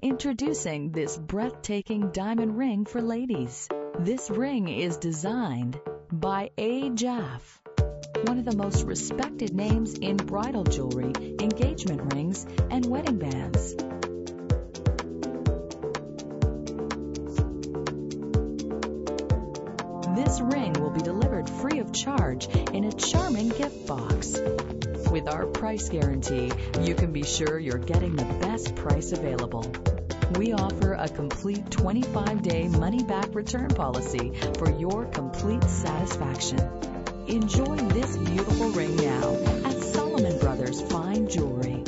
Introducing this breathtaking diamond ring for ladies. This ring is designed by A. Jaff, one of the most respected names in bridal jewelry, engagement rings, and wedding bands. This ring will be delivered free of charge in a charming gift box. With our price guarantee, you can be sure you're getting the best price available. We offer a complete 25-day money-back return policy for your complete satisfaction. Enjoy this beautiful ring now at Solomon Brothers Fine Jewelry.